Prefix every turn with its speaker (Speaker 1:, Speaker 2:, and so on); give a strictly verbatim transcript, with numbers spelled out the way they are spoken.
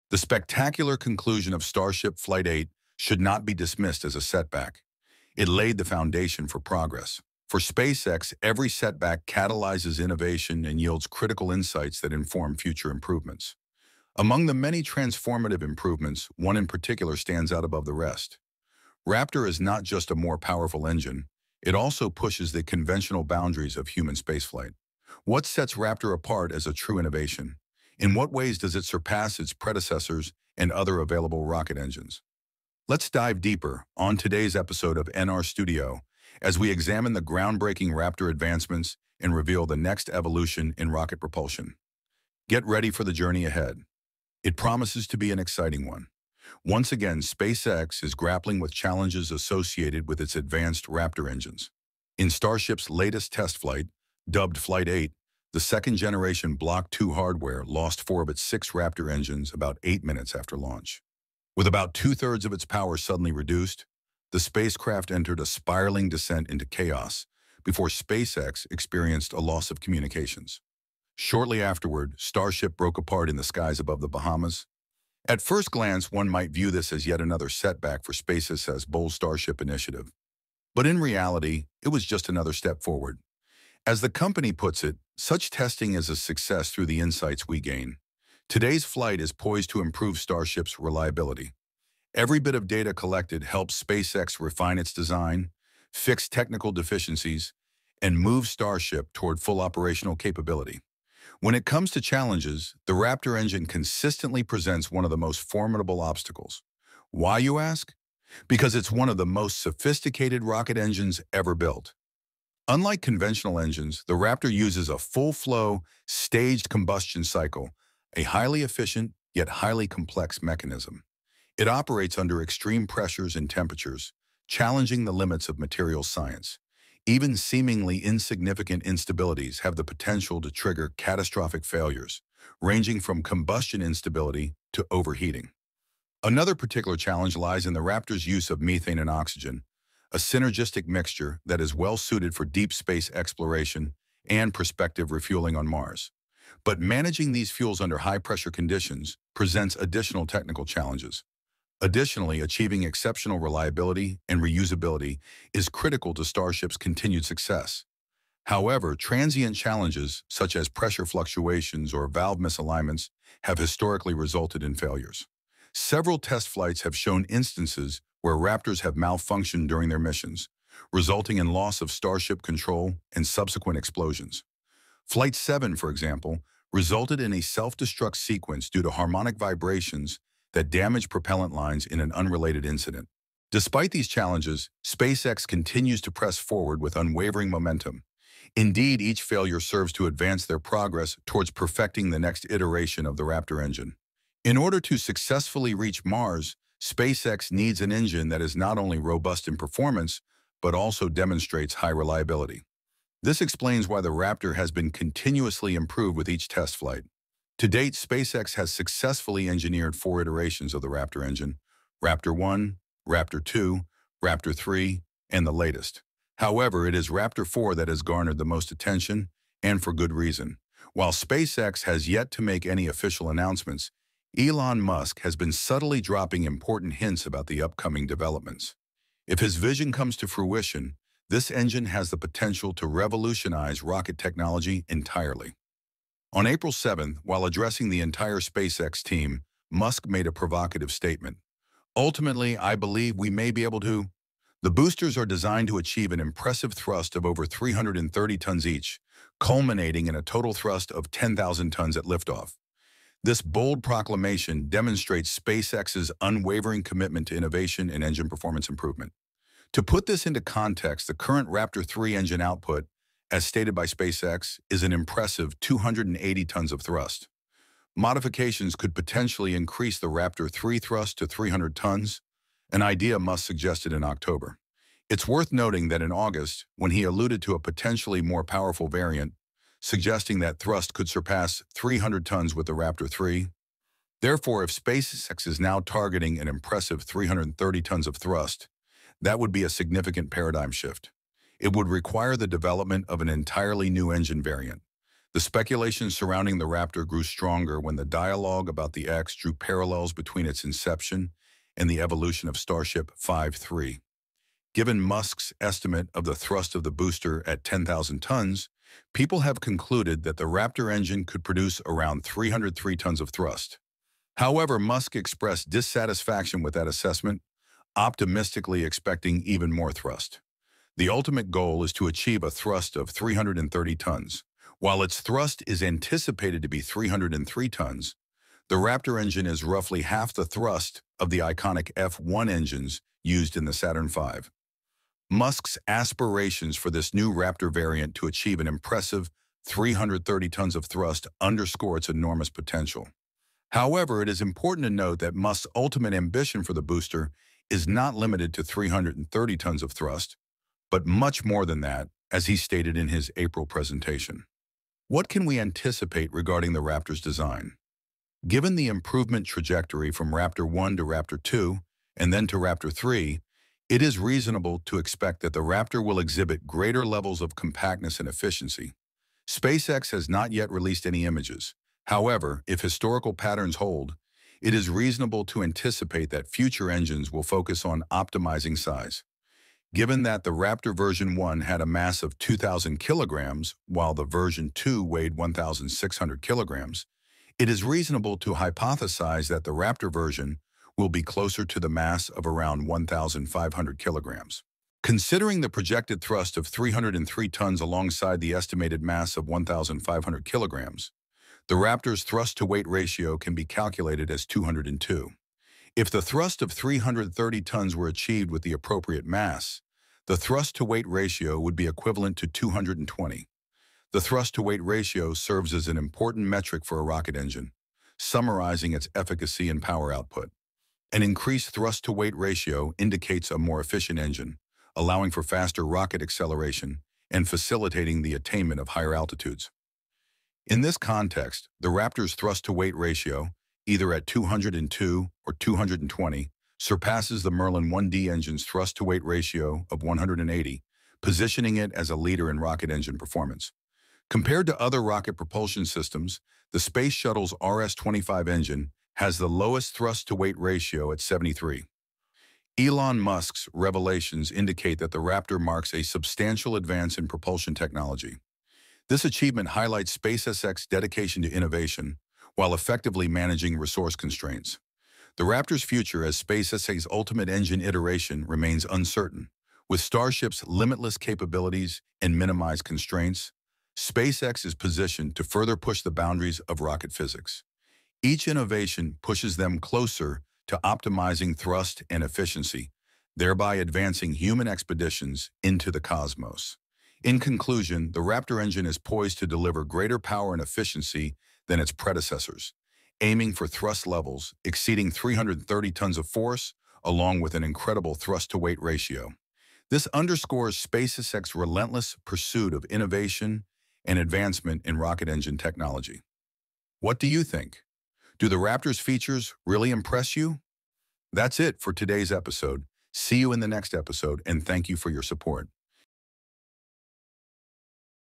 Speaker 1: The spectacular conclusion of Starship Flight eight should not be dismissed as a setback. It laid the foundation for progress. For SpaceX, every setback catalyzes innovation and yields critical insights that inform future improvements. Among the many transformative improvements, one in particular stands out above the rest. Raptor is not just a more powerful engine, it also pushes the conventional boundaries of human spaceflight. What sets Raptor apart as a true innovation? In what ways does it surpass its predecessors and other available rocket engines? Let's dive deeper on today's episode of N R Studio as we examine the groundbreaking Raptor advancements and reveal the next evolution in rocket propulsion. Get ready for the journey ahead. It promises to be an exciting one. Once again, SpaceX is grappling with challenges associated with its advanced Raptor engines. In Starship's latest test flight, dubbed Flight eight, the second-generation Block two hardware lost four of its six Raptor engines about eight minutes after launch. With about two-thirds of its power suddenly reduced, the spacecraft entered a spiraling descent into chaos before SpaceX experienced a loss of communications. Shortly afterward, Starship broke apart in the skies above the Bahamas. At first glance, one might view this as yet another setback for SpaceX's bold Starship initiative. But in reality, it was just another step forward. As the company puts it, such testing is a success through the insights we gain. Today's flight is poised to improve Starship's reliability. Every bit of data collected helps SpaceX refine its design, fix technical deficiencies, and move Starship toward full operational capability. When it comes to challenges, the Raptor engine consistently presents one of the most formidable obstacles. Why, you ask? Because it's one of the most sophisticated rocket engines ever built. Unlike conventional engines, the Raptor uses a full-flow, staged combustion cycle, a highly efficient yet highly complex mechanism. It operates under extreme pressures and temperatures, challenging the limits of material science. Even seemingly insignificant instabilities have the potential to trigger catastrophic failures, ranging from combustion instability to overheating. Another particular challenge lies in the Raptor's use of methane and oxygen, a synergistic mixture that is well suited for deep space exploration and prospective refueling on Mars. But managing these fuels under high-pressure conditions presents additional technical challenges. Additionally, achieving exceptional reliability and reusability is critical to Starship's continued success. However, transient challenges such as pressure fluctuations or valve misalignments have historically resulted in failures. Several test flights have shown instances where Raptors have malfunctioned during their missions, resulting in loss of Starship control and subsequent explosions. Flight seven, for example, resulted in a self-destruct sequence due to harmonic vibrations that damaged propellant lines in an unrelated incident. Despite these challenges, SpaceX continues to press forward with unwavering momentum. Indeed, each failure serves to advance their progress towards perfecting the next iteration of the Raptor engine. In order to successfully reach Mars, SpaceX needs an engine that is not only robust in performance, but also demonstrates high reliability. This explains why the Raptor has been continuously improved with each test flight. To date, SpaceX has successfully engineered four iterations of the Raptor engine: Raptor one, Raptor two, Raptor three, and the latest. However, it is Raptor four that has garnered the most attention, and for good reason. While SpaceX has yet to make any official announcements, Elon Musk has been subtly dropping important hints about the upcoming developments. If his vision comes to fruition, this engine has the potential to revolutionize rocket technology entirely. On April seventh, while addressing the entire SpaceX team, Musk made a provocative statement. "Ultimately, I believe we may be able to..." The boosters are designed to achieve an impressive thrust of over three hundred thirty tons each, culminating in a total thrust of ten thousand tons at liftoff. This bold proclamation demonstrates SpaceX's unwavering commitment to innovation and engine performance improvement. To put this into context, the current Raptor three engine output, as stated by SpaceX, is an impressive two hundred eighty tons of thrust. Modifications could potentially increase the Raptor three thrust to three hundred tons, an idea Musk suggested in October. It's worth noting that in August, when he alluded to a potentially more powerful variant, suggesting that thrust could surpass three hundred tons with the Raptor three. Therefore, if SpaceX is now targeting an impressive three hundred thirty tons of thrust, that would be a significant paradigm shift. It would require the development of an entirely new engine variant. The speculation surrounding the Raptor grew stronger when the dialogue about the X drew parallels between its inception and the evolution of Starship five three. Given Musk's estimate of the thrust of the booster at ten thousand tons, people have concluded that the Raptor engine could produce around three hundred three tons of thrust. However, Musk expressed dissatisfaction with that assessment, optimistically expecting even more thrust. The ultimate goal is to achieve a thrust of three hundred thirty tons. While its thrust is anticipated to be three hundred three tons, the Raptor engine is roughly half the thrust of the iconic F one engines used in the Saturn five. Musk's aspirations for this new Raptor variant to achieve an impressive three hundred thirty tons of thrust underscore its enormous potential. However, it is important to note that Musk's ultimate ambition for the booster is not limited to three hundred thirty tons of thrust, but much more than that, as he stated in his April presentation. What can we anticipate regarding the Raptor's design? Given the improvement trajectory from Raptor one to Raptor two, and then to Raptor three, it is reasonable to expect that the Raptor will exhibit greater levels of compactness and efficiency. SpaceX has not yet released any images. However, if historical patterns hold, it is reasonable to anticipate that future engines will focus on optimizing size. Given that the Raptor version one had a mass of two thousand kilograms, while the version two weighed one thousand six hundred kilograms, it is reasonable to hypothesize that the Raptor version will be closer to the mass of around one thousand five hundred kilograms. Considering the projected thrust of three hundred three tons alongside the estimated mass of one thousand five hundred kilograms, the Raptor's thrust-to-weight ratio can be calculated as two hundred two. If the thrust of three hundred thirty tons were achieved with the appropriate mass, the thrust-to-weight ratio would be equivalent to two hundred twenty. The thrust-to-weight ratio serves as an important metric for a rocket engine, summarizing its efficacy and power output. An increased thrust-to-weight ratio indicates a more efficient engine, allowing for faster rocket acceleration and facilitating the attainment of higher altitudes. In this context, the Raptor's thrust-to-weight ratio, either at two hundred two or two hundred twenty, surpasses the Merlin one D engine's thrust-to-weight ratio of one hundred eighty, positioning it as a leader in rocket engine performance. Compared to other rocket propulsion systems, the Space Shuttle's R S twenty-five engine has the lowest thrust-to-weight ratio at seventy-three. Elon Musk's revelations indicate that the Raptor marks a substantial advance in propulsion technology. This achievement highlights SpaceX's dedication to innovation while effectively managing resource constraints. The Raptor's future as SpaceX's ultimate engine iteration remains uncertain. With Starship's limitless capabilities and minimized constraints, SpaceX is positioned to further push the boundaries of rocket physics. Each innovation pushes them closer to optimizing thrust and efficiency, thereby advancing human expeditions into the cosmos. In conclusion, the Raptor engine is poised to deliver greater power and efficiency than its predecessors, aiming for thrust levels exceeding three hundred thirty tons of force, along with an incredible thrust-to-weight ratio. This underscores SpaceX's relentless pursuit of innovation and advancement in rocket engine technology. What do you think? Do the Raptor's features really impress you? That's it for today's episode. See you in the next episode, and thank you for your support.